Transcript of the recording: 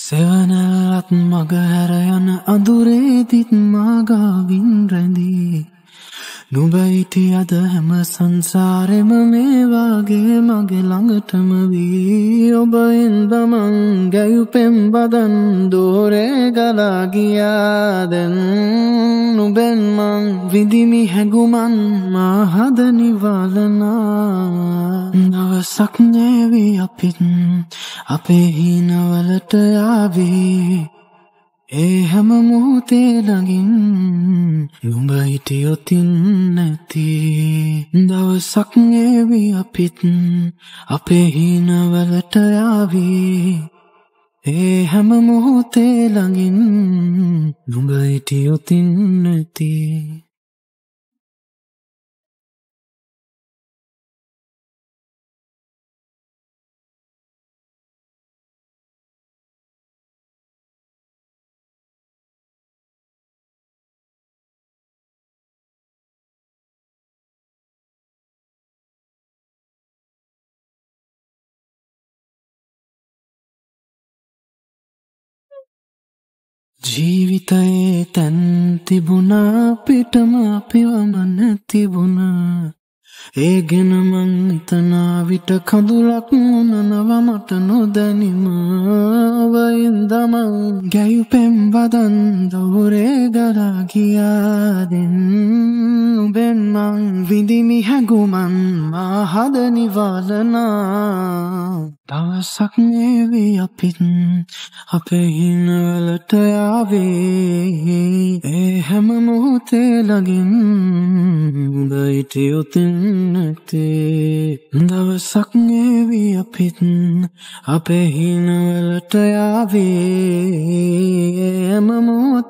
සෙවනලත් මගහැර යන අඳුරේදිත් මාගාවින් රැඳී නුඹ හිටියද හැම සංසාරෙම මේ වාගේ මගේ ළඟටම වී ඔබ ඉඳමන් ගැයුපෙම් බදන් දෝරේ ගලා ගියා දැන් නුඹෙන් මං විඳිමි හැඟුමන් මා හද නිවාලනා දවසක් නෑවි අපිත් අපේ හීනවලට යාවී ඒ හැම මොහොතේ ළඟින් නුඹ හිටියොතින් නැති දවසක් නෑවි අපිත් අපේ හීනවලට යාවී ඒ හැම මොහොතේ ළඟින් නුඹ හිටියොතින් නැති ජීවිතයේ තැන් තිබුණා පිටම අපිවම නැතිබුණා ඒ ගැන මං හිතනා විට කඳුලක් මොනනව මට නොදැනිම වයින්දම ගැයුපෙම් බදන් දෝරේ ගලා ගියා දැන් නුඹෙන් මං විඳිමි හැඟුමන් මා හද නිවාලනා දවසක් නේවි අපිත් අපේ හිනවලට යාවේ ඒ හැම මොහොතේ ළඟින් නුඹ හිටියොතින් නැත්තේ දවසක් නේවි අපිත් අපේ හිනවලට යාවේ ඒ හැම මොහොතේ